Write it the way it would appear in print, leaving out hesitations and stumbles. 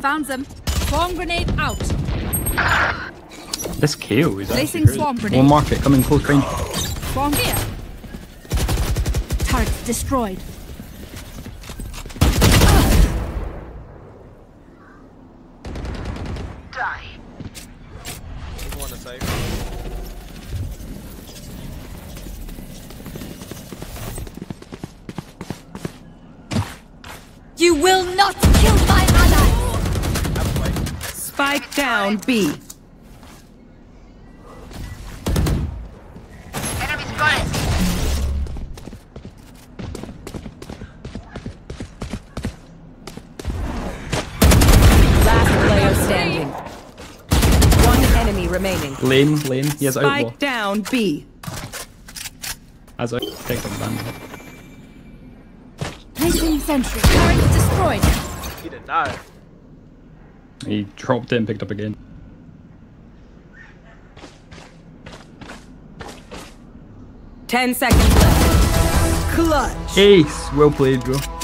Found them. Swarm grenade out. This KO is Placing actually swarm crazy. grenade. One market, coming close range. Swarm here. Turret destroyed. Die. One to save. You will not kill my ally. Spike down B. Enemy spotted. Last player standing. One enemy remaining. Lane. He has outlaw. Spike down B. As I take them down. Placing sentry. Turret destroyed. He didn't know. He dropped it and picked up again. Ten seconds left. Clutch. Ace! Well played, bro.